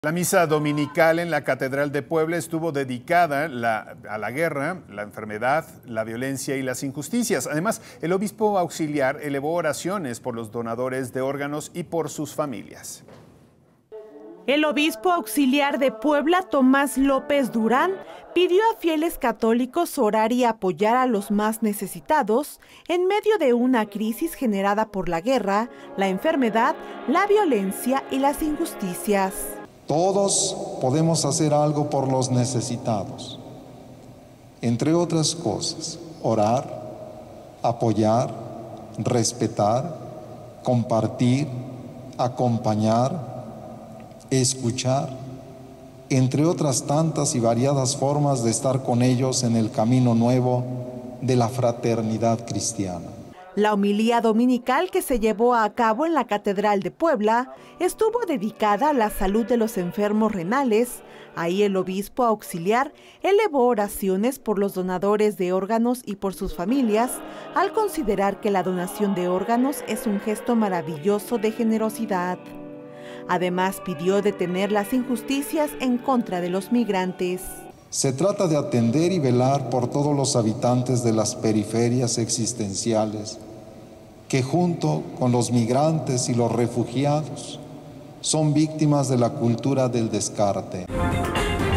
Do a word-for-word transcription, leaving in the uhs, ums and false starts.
La misa dominical en la Catedral de Puebla estuvo dedicada la, a la guerra, la enfermedad, la violencia y las injusticias. Además, el obispo auxiliar elevó oraciones por los donadores de órganos y por sus familias. El obispo auxiliar de Puebla, Tomás López Durán, pidió a fieles católicos orar y apoyar a los más necesitados en medio de una crisis generada por la guerra, la enfermedad, la violencia y las injusticias. Todos podemos hacer algo por los necesitados. Entre otras cosas, orar, apoyar, respetar, compartir, acompañar, escuchar, entre otras tantas y variadas formas de estar con ellos en el camino nuevo de la fraternidad cristiana. La homilía dominical que se llevó a cabo en la Catedral de Puebla estuvo dedicada a la salud de los enfermos renales. Ahí el obispo auxiliar elevó oraciones por los donadores de órganos y por sus familias, al considerar que la donación de órganos es un gesto maravilloso de generosidad. Además, pidió detener las injusticias en contra de los migrantes. Se trata de atender y velar por todos los habitantes de las periferias existenciales que junto con los migrantes y los refugiados son víctimas de la cultura del descarte.